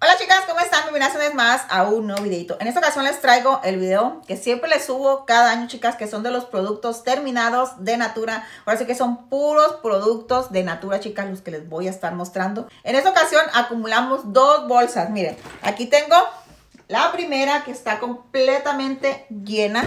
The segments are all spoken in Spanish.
Hola chicas, ¿cómo están? Bienvenidas una vez más a un nuevo videito. En esta ocasión les traigo el video que siempre les subo cada año, chicas, que son de los productos terminados de Natura. Ahora sí que son puros productos de Natura, chicas, los que les voy a estar mostrando. En esta ocasión acumulamos dos bolsas. Miren, aquí tengo la primera que está completamente llena.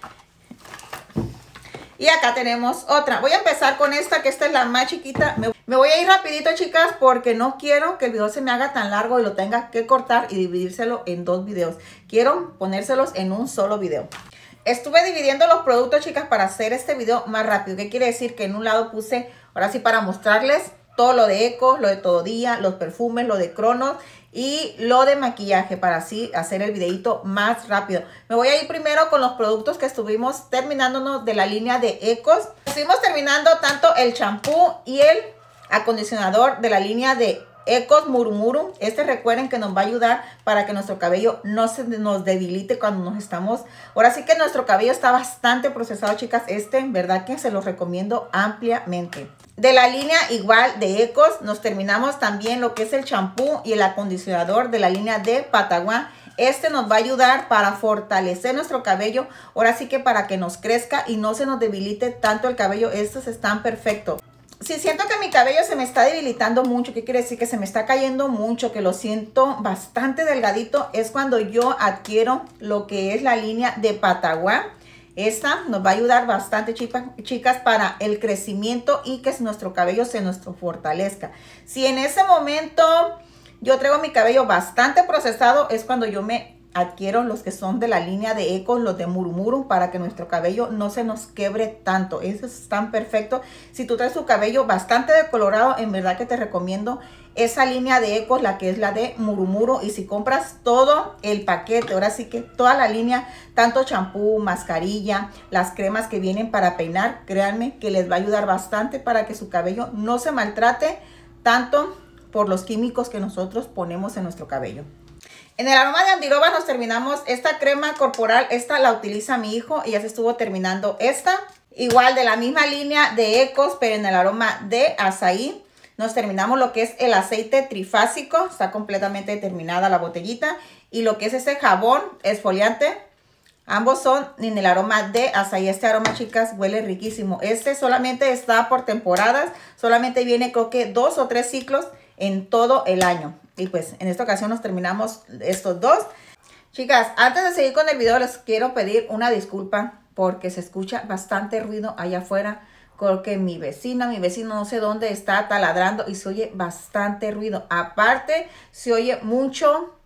Y acá tenemos otra. Voy a empezar con esta, que esta es la más chiquita. Me voy a ir rapidito, chicas, porque no quiero que el video se me haga tan largo y lo tenga que cortar y dividírselo en dos videos. Quiero ponérselos en un solo video. Estuve dividiendo los productos, chicas, para hacer este video más rápido. ¿Qué quiere decir? Que en un lado puse, ahora sí, para mostrarles todo lo de Eco, lo de Todo Día, los perfumes, lo de Cronos y lo de maquillaje, para así hacer el videito más rápido. Me voy a ir primero con los productos que estuvimos terminándonos de la línea de Ecos. Estuvimos terminando tanto el champú y el acondicionador de la línea de Ecos Murumuru. Este recuerden que nos va a ayudar para que nuestro cabello no se nos debilite cuando nos estamos... Ahora sí que nuestro cabello está bastante procesado, chicas. En verdad que se los recomiendo ampliamente. De la línea igual de Ecos nos terminamos también lo que es el champú y el acondicionador de la línea de Pataguá. Este nos va a ayudar para fortalecer nuestro cabello, ahora sí que para que nos crezca y no se nos debilite tanto el cabello. Estos están perfectos. Si siento que mi cabello se me está debilitando mucho, ¿qué quiere decir? Que se me está cayendo mucho, que lo siento bastante delgadito, es cuando yo adquiero lo que es la línea de Pataguá. Esta nos va a ayudar bastante, chicas, para el crecimiento y que nuestro cabello se nos fortalezca. Si en ese momento yo traigo mi cabello bastante procesado, es cuando yo me adquiero los que son de la línea de Ecos, los de Murumuru, para que nuestro cabello no se nos quebre tanto. Esos están perfectos. Si tú traes tu cabello bastante decolorado, en verdad que te recomiendo esa línea de Ecos, la que es la de Murumuru. Y si compras todo el paquete, ahora sí que toda la línea, tanto champú, mascarilla, las cremas que vienen para peinar, créanme que les va a ayudar bastante para que su cabello no se maltrate tanto por los químicos que nosotros ponemos en nuestro cabello. En el aroma de Andiroba nos terminamos esta crema corporal. Esta la utiliza mi hijo y ya se estuvo terminando esta. Igual de la misma línea de Ecos, pero en el aroma de azaí. Nos terminamos lo que es el aceite trifásico. Está completamente terminada la botellita. Y lo que es ese jabón exfoliante. Ambos son en el aroma de azaí. Este aroma, chicas, huele riquísimo. Este solamente está por temporadas. Solamente viene, creo que 2 o 3 ciclos en todo el año. Y pues en esta ocasión nos terminamos estos dos. Chicas, antes de seguir con el video les quiero pedir una disculpa porque se escucha bastante ruido allá afuera. Creo que mi vecino no sé dónde está taladrando y se oye bastante ruido. Aparte se oye mucho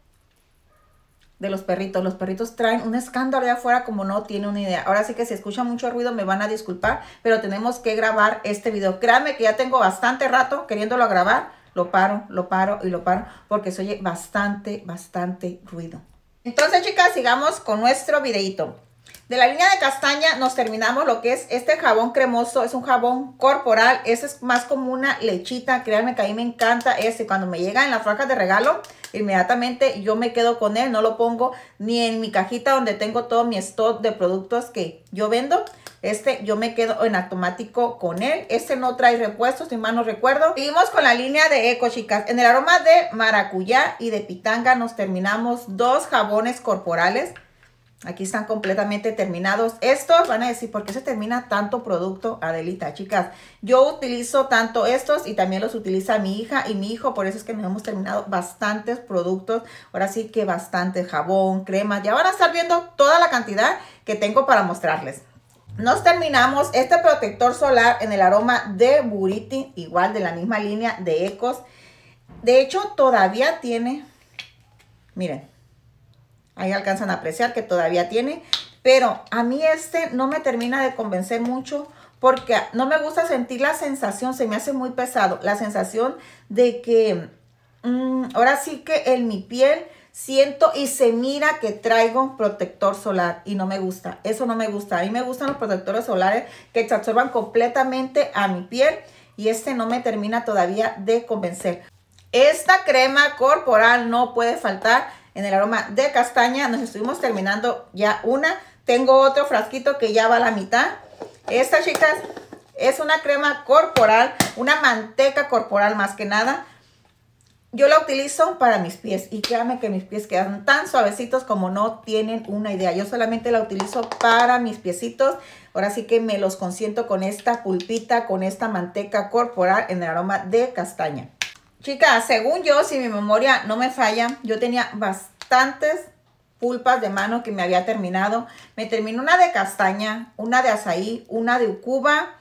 de los perritos. Los perritos traen un escándalo allá afuera como no tiene una idea. Ahora sí que si escucha mucho ruido me van a disculpar, pero tenemos que grabar este video. Créanme que ya tengo bastante rato queriéndolo grabar. Lo paro y lo paro porque se oye bastante ruido. Entonces, chicas, sigamos con nuestro videito. De la línea de castaña nos terminamos lo que es este jabón cremoso. Es un jabón corporal. Este es más como una lechita. Créanme que a mí me encanta este. Cuando me llega en la franja de regalo, inmediatamente yo me quedo con él. No lo pongo ni en mi cajita donde tengo todo mi stock de productos que yo vendo. Yo me quedo en automático con él. Este no trae repuestos, si mal no recuerdo. Seguimos con la línea de Eco, chicas. En el aroma de maracuyá y de pitanga nos terminamos dos jabones corporales. Aquí están completamente terminados. Estos van a decir, ¿por qué se termina tanto producto, Adelita? Chicas, yo utilizo tanto estos y también los utiliza mi hija y mi hijo. Por eso es que nos hemos terminado bastantes productos. Ahora sí que bastante jabón, crema. Ya van a estar viendo toda la cantidad que tengo para mostrarles. Nos terminamos este protector solar en el aroma de Buriti, igual de la misma línea de Ecos. De hecho, todavía tiene, miren, ahí alcanzan a apreciar que todavía tiene. Pero a mí no me termina de convencer mucho porque no me gusta sentir la sensación, se me hace muy pesado. La sensación de que ahora sí que en mi piel siento y se mira que traigo protector solar y no me gusta. Eso no me gusta. A mí me gustan los protectores solares que se absorban completamente a mi piel y no me termina todavía de convencer. Esta crema corporal no puede faltar en el aroma de castaña. Nos estuvimos terminando ya una. Tengo otro frasquito que ya va a la mitad. Esta, chicas, es una crema corporal, una manteca corporal más que nada. yo la utilizo para mis pies y créanme que mis pies quedan tan suavecitos como no tienen una idea. Yo solamente la utilizo para mis piecitos. Ahora sí que me los consiento con esta pulpita, con esta manteca corporal en el aroma de castaña. Chicas, según yo, si mi memoria no me falla, yo tenía bastantes pulpas de mano que me había terminado. Me terminó una de castaña, una de azaí, una de ucuba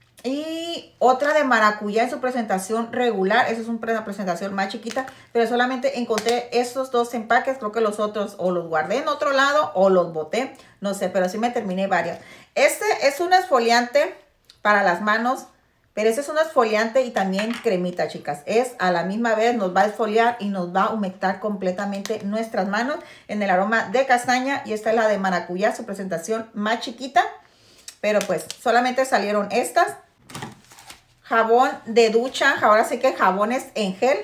y otra de maracuyá en su presentación regular. Esa es una presentación más chiquita, pero solamente encontré estos dos empaques. Creo que los otros o los guardé en otro lado o los boté, no sé, pero sí me terminé varias. Este es un exfoliante para las manos, pero este es un exfoliante y también cremita, chicas. Es a la misma vez, nos va a exfoliar y nos va a humectar completamente nuestras manos en el aroma de castaña. Y esta es la de maracuyá, su presentación más chiquita, pero pues solamente salieron estas. Jabón de ducha, ahora sí que jabones en gel.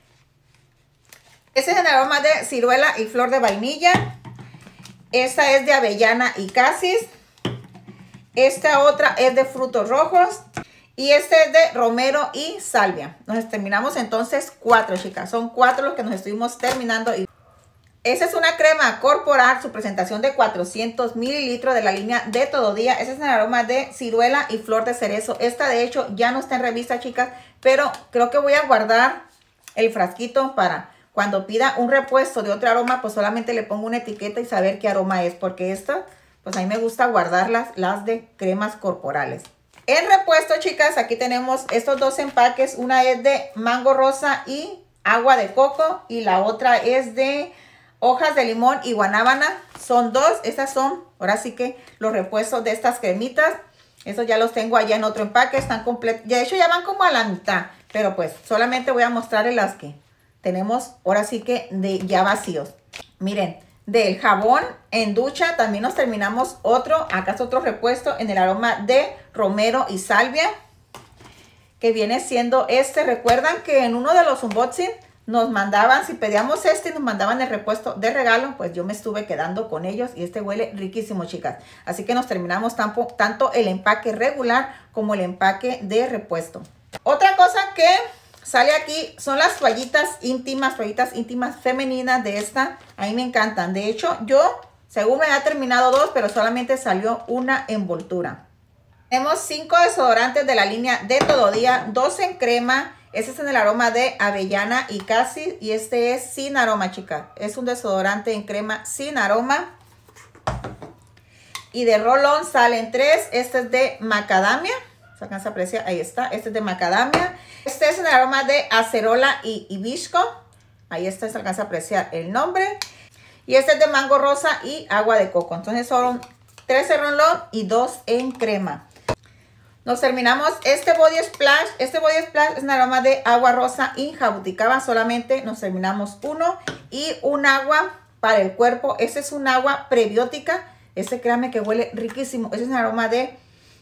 Este es el aroma de ciruela y flor de vainilla. Esta es de avellana y casis. Esta otra es de frutos rojos. Y este es de romero y salvia. Nos terminamos entonces 4, chicas. Son 4 los que nos estuvimos terminando. Esa es una crema corporal, su presentación de 400 mililitros de la línea de Todo Día. Ese es el aroma de ciruela y flor de cerezo. Esta de hecho ya no está en revista, chicas, pero creo que voy a guardar el frasquito para cuando pida un repuesto de otro aroma, pues solamente le pongo una etiqueta y saber qué aroma es, porque esta, pues a mí me gusta guardarlas, las de cremas corporales. En repuesto, chicas, aquí tenemos estos dos empaques. Una es de mango rosa y agua de coco y la otra es de hojas de limón y guanábana. Son dos. Estas son, ahora sí que los repuestos de estas cremitas. Estos ya los tengo allá en otro empaque. Están completos. De hecho ya van como a la mitad. Pero pues solamente voy a mostrarles las que tenemos ahora sí que de ya vacíos. Miren, del jabón en ducha también nos terminamos otro. Acá es otro repuesto en el aroma de romero y salvia, que viene siendo este. Recuerdan que en uno de los unboxing nos mandaban, si pedíamos este, nos mandaban el repuesto de regalo. Pues yo me estuve quedando con ellos y este huele riquísimo, chicas. Así que nos terminamos tanto el empaque regular como el empaque de repuesto. Otra cosa que sale aquí son las toallitas íntimas femeninas de esta. A mí me encantan. De hecho, yo, según me ha terminado 2, pero solamente salió una envoltura. Tenemos 5 desodorantes de la línea de Todo Día, 2 en crema. Este es en el aroma de avellana y casis y este es sin aroma, chicas. Es un desodorante en crema sin aroma. Y de roll-on salen 3. Este es de macadamia. ¿Se alcanza a apreciar? Ahí está. Este es de macadamia. Este es en el aroma de acerola y hibisco. Ahí está, se alcanza a apreciar el nombre. Y este es de mango rosa y agua de coco. Entonces son 13 roll-on y 2 en crema. Nos terminamos este body splash. Este body splash es un aroma de agua rosa y jabuticaba. Solamente nos terminamos uno. Y un agua para el cuerpo. Este es un agua prebiótica. Este créanme que huele riquísimo. Este es un aroma de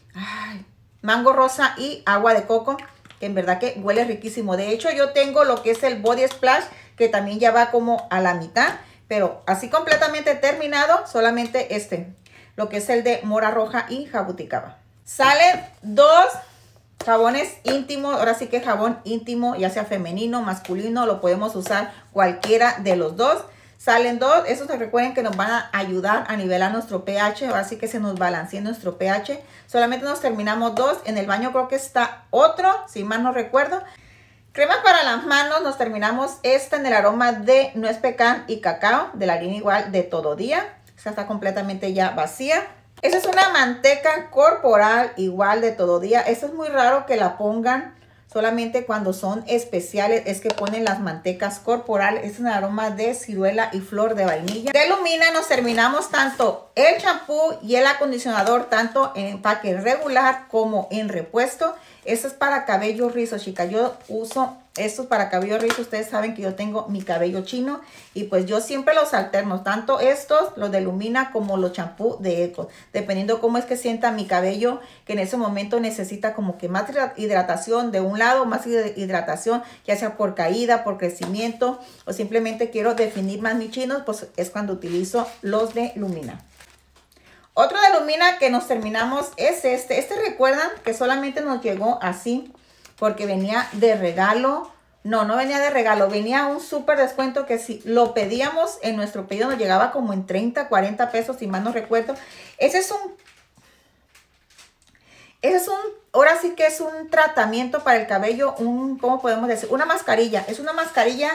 mango rosa y agua de coco, que en verdad que huele riquísimo. De hecho yo tengo lo que es el body splash, que también ya va como a la mitad. Pero así completamente terminado, solamente este. Lo que es el de mora roja y jabuticaba. Salen 2 jabones íntimos. Ahora sí que jabón íntimo, ya sea femenino, masculino, lo podemos usar cualquiera de los dos. Salen 2. Estos recuerden que nos van a ayudar a nivelar nuestro pH. Ahora sí que se nos balancea nuestro pH. Solamente nos terminamos 2. En el baño creo que está otro, si mal no recuerdo. Crema para las manos, nos terminamos esta en el aroma de nuez pecan y cacao, de la línea igual de Todo Día. Esta está completamente ya vacía. Esta es una manteca corporal igual de Todo Día. Esto es muy raro que la pongan solamente cuando son especiales. Es que ponen las mantecas corporales. Es un aroma de ciruela y flor de vainilla. De Lumina nos terminamos tanto el champú y el acondicionador, tanto en empaque regular como en repuesto. Esto es para cabello rizo, chicas. Yo uso estos para cabello rizo. Ustedes saben que yo tengo mi cabello chino y pues yo siempre los alterno. Tanto estos, los de Lumina, como los champú de Eco. Dependiendo cómo es que sienta mi cabello, que en ese momento necesita como que más hidratación de un lado, más hidratación, ya sea por caída, por crecimiento, o simplemente quiero definir más mis chinos, pues es cuando utilizo los de Lumina. Otro de Lumina que nos terminamos es este. Este recuerdan que solamente nos llegó así porque venía de regalo No, no venía de regalo, venía un súper descuento que si lo pedíamos en nuestro pedido nos llegaba como en 30, 40 pesos, si mal no recuerdo. Ese es un, ahora sí que es un tratamiento para el cabello, ¿cómo podemos decir? Una mascarilla, es una mascarilla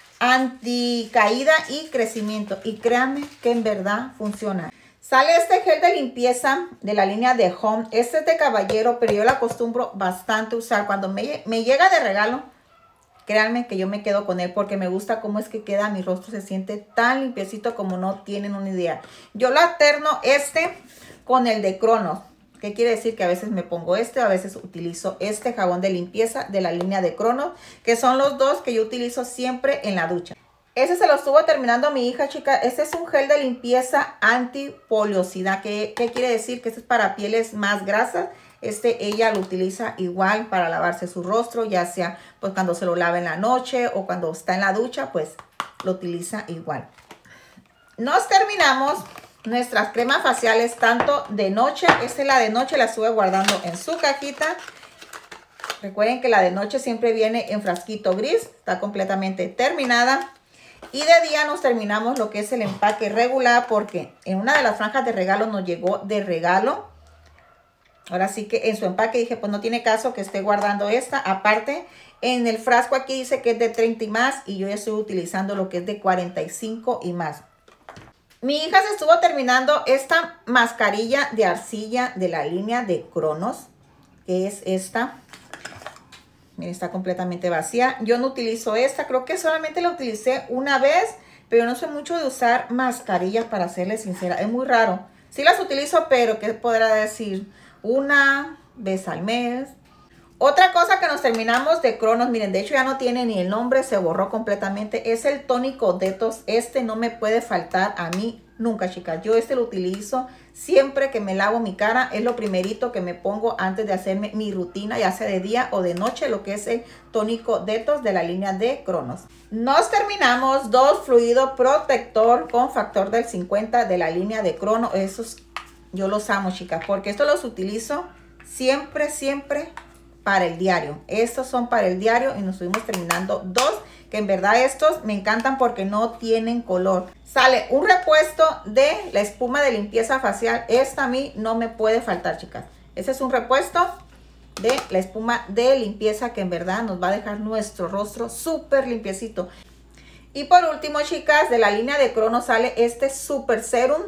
anticaída y crecimiento. Y créanme que en verdad funciona. Sale este gel de limpieza de la línea de Home. Este es de caballero, pero yo lo acostumbro bastante usar. Cuando me llega de regalo, créanme que yo me quedo con él porque me gusta cómo es que queda. Mi rostro se siente tan limpiecito como no tienen una idea. Yo lo alterno este con el de Cronos. ¿Qué quiere decir? Que a veces me pongo este, a veces utilizo este jabón de limpieza de la línea de Cronos, que son los dos que yo utilizo siempre en la ducha. Ese se lo estuvo terminando mi hija, chica. Este es un gel de limpieza antipoliosidad. ¿Qué quiere decir? Que este es para pieles más grasas. Ella lo utiliza igual para lavarse su rostro, ya sea pues cuando se lo lava en la noche o cuando está en la ducha, pues lo utiliza igual. Nos terminamos nuestras cremas faciales tanto de noche. Esta es la de noche, la estuve guardando en su cajita. Recuerden que la de noche siempre viene en frasquito gris, está completamente terminada. Y de día nos terminamos lo que es el empaque regular porque en una de las franjas de regalo nos llegó de regalo. Ahora sí que en su empaque dije, pues no tiene caso que esté guardando esta. Aparte, en el frasco aquí dice que es de 30 y más y yo ya estoy utilizando lo que es de 45 y más. Mi hija se estuvo terminando esta mascarilla de arcilla de la línea de Cronos, que es esta. Miren, está completamente vacía. Yo no utilizo esta, creo que solamente la utilicé una vez, pero no soy mucho de usar mascarillas, para serles sincera. Es muy raro. Sí las utilizo, pero ¿qué podrá decir? Una vez al mes. Otra cosa que nos terminamos de Cronos, miren, de hecho ya no tiene ni el nombre, se borró completamente. Es el tónico Detox. Este no me puede faltar a mí nunca, chicas. Yo este lo utilizo siempre que me lavo mi cara. Es lo primerito que me pongo antes de hacerme mi rutina, ya sea de día o de noche, lo que es el tónico Detox de la línea de Cronos. Nos terminamos dos fluidos protector con factor del 50 de la línea de Cronos. Esos yo los amo, chicas, porque estos los utilizo siempre, siempre para el diario. Estos son para el diario y nos estuvimos terminando dos, que en verdad estos me encantan porque no tienen color. Sale un repuesto de la espuma de limpieza facial. Esta a mí no me puede faltar, chicas. Este es un repuesto de la espuma de limpieza que en verdad nos va a dejar nuestro rostro súper limpiecito. Y por último, chicas, de la línea de Cronos sale este super serum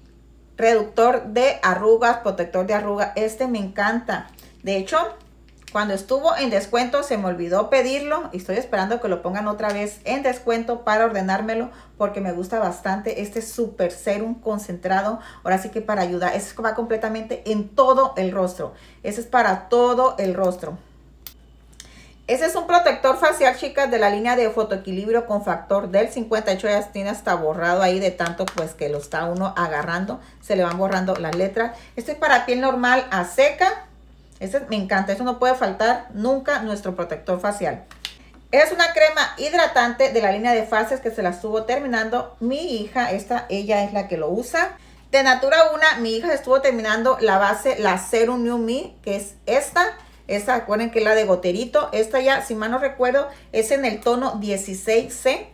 reductor de arrugas, protector de arrugas. Este me encanta. De hecho, cuando estuvo en descuento se me olvidó pedirlo y estoy esperando que lo pongan otra vez en descuento para ordenármelo porque me gusta bastante este super serum concentrado. Ahora sí que para ayudar, eso va completamente en todo el rostro. Ese es para todo el rostro. Ese es un protector facial, chicas, de la línea de Fotoequilibrio con factor del 58. Ya tiene hasta borrado ahí de tanto pues que lo está uno agarrando. Se le van borrando las letras. Este es para piel normal a seca. Este me encanta, eso no puede faltar nunca nuestro protector facial. Es una crema hidratante de la línea de fases que se la estuvo terminando mi hija. Ella es la que lo usa. De Natura Una, mi hija estuvo terminando la base, la Serum New Me, que es esta. Esta, recuerden que es la de goterito. Esta ya, si mal no recuerdo, es en el tono 16C.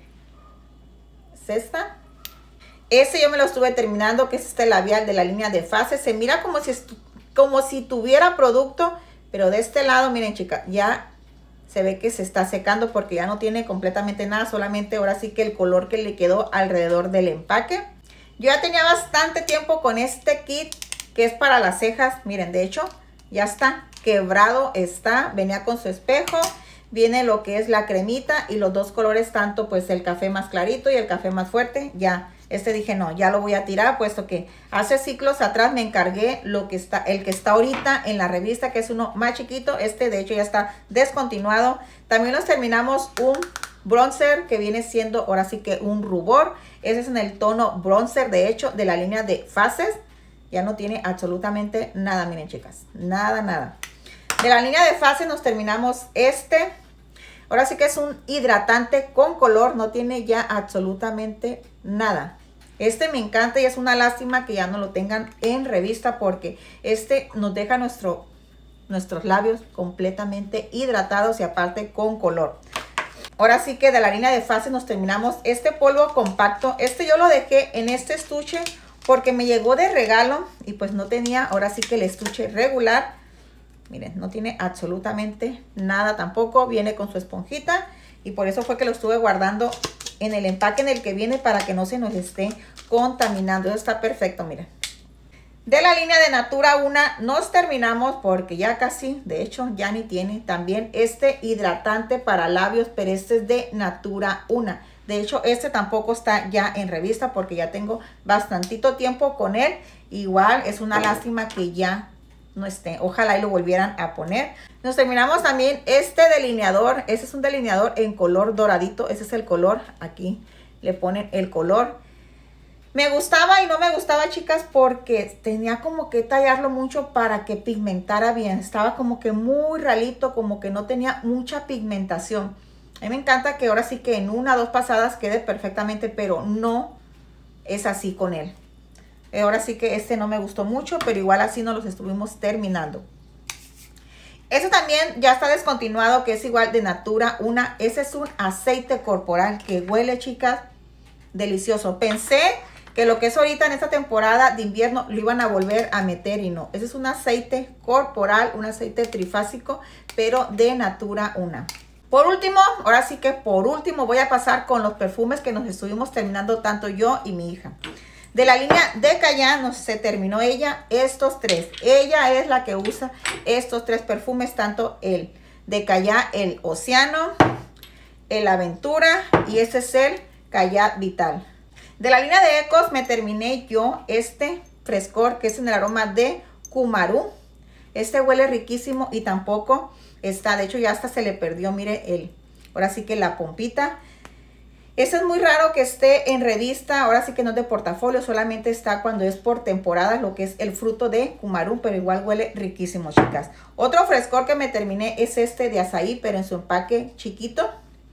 ¿Es esta? Ese yo me lo estuve terminando, que es este labial de la línea de fases. Se mira como si tuviera producto, pero de este lado, miren, chicas, ya se ve que se está secando porque ya no tiene completamente nada, solamente ahora sí que el color que le quedó alrededor del empaque. Yo ya tenía bastante tiempo con este kit que es para las cejas. Miren, de hecho, ya está quebrado, venía con su espejo, viene lo que es la cremita y los dos colores, tanto pues el café más clarito y el café más fuerte. Ya dije no, ya lo voy a tirar, puesto que hace ciclos atrás me encargué el que está ahorita en la revista, que es uno más chiquito. De hecho ya está descontinuado. También nos terminamos un bronzer que viene siendo ahora sí que un rubor. Ese es en el tono bronzer, de hecho, de la línea de fases. Ya no tiene absolutamente nada, miren, chicas, nada. De la línea de fases nos terminamos ahora sí que es un hidratante con color, no tiene ya absolutamente nada. Me encanta y es una lástima que ya no lo tengan en revista porque nos deja nuestros labios completamente hidratados y aparte con color. ahora sí que de la línea de Fase nos terminamos este polvo compacto. Este yo lo dejé en este estuche porque me llegó de regalo y pues no tenía ahora sí que el estuche regular. Miren, no tiene absolutamente nada tampoco. Viene con su esponjita y por eso fue que lo estuve guardando en el empaque en el que viene para que no se nos esté contaminando. Eso está perfecto, miren. De la línea de Natura 1 nos terminamos porque ya casi, de hecho, ya ni tiene también este hidratante para labios, pero este es de Natura 1. De hecho, este tampoco está ya en revista porque ya tengo bastantito tiempo con él. Igual es una lástima que ya no esté. Ojalá y lo volvieran a poner. Nos terminamos también este delineador. Este es un delineador en color doradito. Ese es el color. Aquí le ponen el color. Me gustaba y no me gustaba, chicas, porque tenía como que tallarlo mucho para que pigmentara bien. Estaba como que muy ralito, como que no tenía mucha pigmentación. A mí me encanta que ahora sí que en una o dos pasadas quede perfectamente, pero no es así con él. Ahora sí que este no me gustó mucho, pero igual así nos los estuvimos terminando. Este también ya está descontinuado, que es igual de Natura 1. Ese es un aceite corporal que huele, chicas, delicioso. Pensé que lo que es ahorita en esta temporada de invierno lo iban a volver a meter y no. Ese es un aceite corporal, un aceite trifásico, pero de Natura 1. Por último, ahora sí que por último voy a pasar con los perfumes que nos estuvimos terminando tanto yo y mi hija. De la línea de Cayenne se terminó ella estos tres. Ella es la que usa estos tres perfumes, tanto el de Cayenne, el Océano, el Aventura y este es el Cayenne Vital. De la línea de Ecos me terminé yo este frescor que es en el aroma de Kumaru. Este huele riquísimo y tampoco está, de hecho ya hasta se le perdió, mire, ahora sí que la pompita. Este es muy raro que esté en revista, ahora sí que no es de portafolio, solamente está cuando es por temporada, lo que es el fruto de Kumaru, pero igual huele riquísimo, chicas. Otro frescor que me terminé es este de azaí, pero en su empaque chiquito.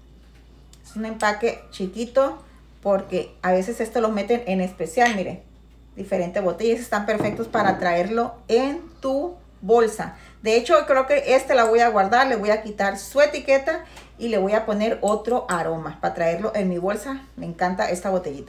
Es un empaque chiquito porque a veces esto lo meten en especial, miren, diferentes botellas, están perfectos para traerlo en tu bolsa. De hecho, creo que este la voy a guardar, le voy a quitar su etiqueta y le voy a poner otro aroma para traerlo en mi bolsa. Me encanta esta botellita.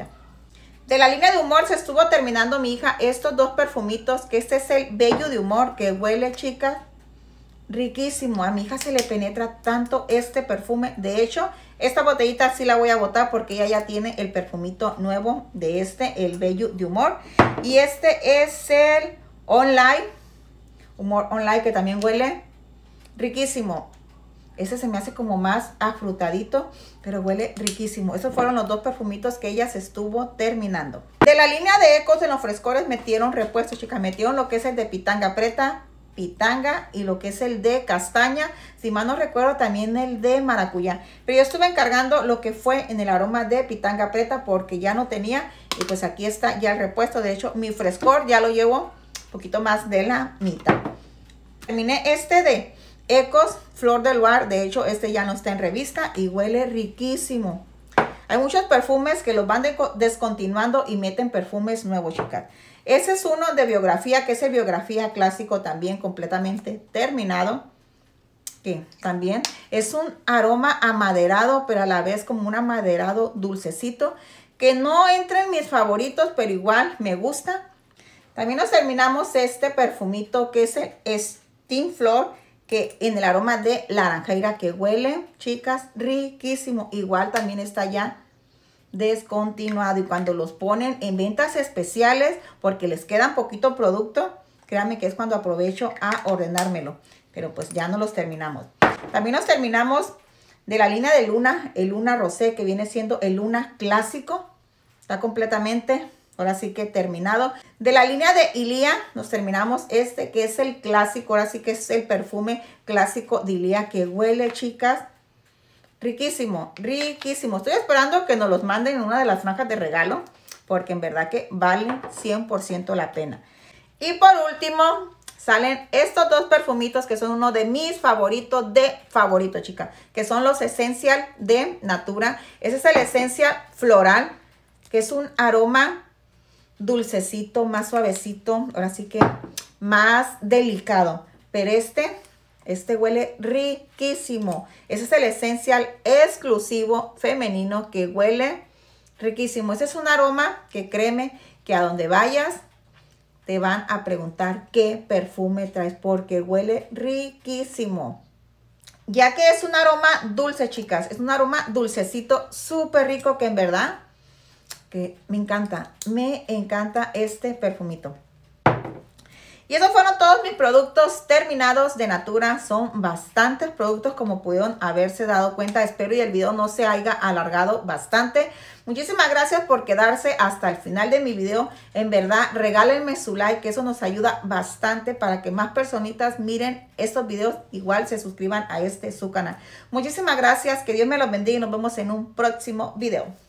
De la línea de Humor se estuvo terminando mi hija estos dos perfumitos, que este es el Bello de Humor, que huele, chicas, riquísimo. A mi hija se le penetra tanto este perfume. De hecho, esta botellita sí la voy a botar porque ella ya tiene el perfumito nuevo de este, el Bello de Humor. Y este es el Online, Humor Online, que también huele riquísimo. Este se me hace como más afrutadito, pero huele riquísimo. Esos fueron los dos perfumitos que ella se estuvo terminando. De la línea de Ecos en los frescores metieron repuestos, chicas. Metieron lo que es el de Pitanga Preta, Pitanga y lo que es el de Castaña. Si mal no recuerdo, también el de Maracuyá. Pero yo estuve encargando lo que fue en el aroma de Pitanga Preta porque ya no tenía. Y pues aquí está ya el repuesto. De hecho, mi frescor ya lo llevo un poquito más de la mitad. Terminé este de Ecos Flor del Luar. De hecho, este ya no está en revista y huele riquísimo. Hay muchos perfumes que los van descontinuando y meten perfumes nuevos, chicas. Ese es uno de Biografía, que es el Biografía clásico también completamente terminado. Que también es un aroma amaderado, pero a la vez como un amaderado dulcecito. Que no entra en mis favoritos, pero igual me gusta. También nos terminamos este perfumito que es el Steam Flor, que en el aroma de laranjeira, que huele, chicas, riquísimo. Igual también está ya descontinuado y cuando los ponen en ventas especiales porque les queda poquito producto, créanme que es cuando aprovecho a ordenármelo, pero pues ya no los terminamos. También nos terminamos de la línea de Luna, el Luna Rosé, que viene siendo el Luna clásico, está completamente ahora sí que terminado. De la línea de Ilia nos terminamos este que es el clásico, ahora sí que es el perfume clásico de Ilia, que huele, chicas, riquísimo, riquísimo. Estoy esperando que nos los manden en una de las franjas de regalo porque en verdad que vale 100% la pena. Y por último salen estos dos perfumitos que son uno de mis favoritos chicas, que son los Essential de Natura. Ese es el Essential Floral, que es un aroma dulcecito, más suavecito, ahora sí que más delicado. Pero este Este huele riquísimo. Ese es el esencial exclusivo femenino que huele riquísimo. Ese es un aroma que créeme que a donde vayas te van a preguntar qué perfume traes porque huele riquísimo. Ya que es un aroma dulce, chicas. Es un aroma dulcecito, súper rico que en verdad que me encanta. Me encanta este perfumito. Y esos fueron todos mis productos terminados de Natura. Son bastantes productos como pudieron haberse dado cuenta. Espero y el video no se haya alargado bastante. Muchísimas gracias por quedarse hasta el final de mi video. En verdad, regálenme su like, que eso nos ayuda bastante para que más personitas miren estos videos. Igual se suscriban a su canal. Muchísimas gracias. Que Dios me los bendiga y nos vemos en un próximo video.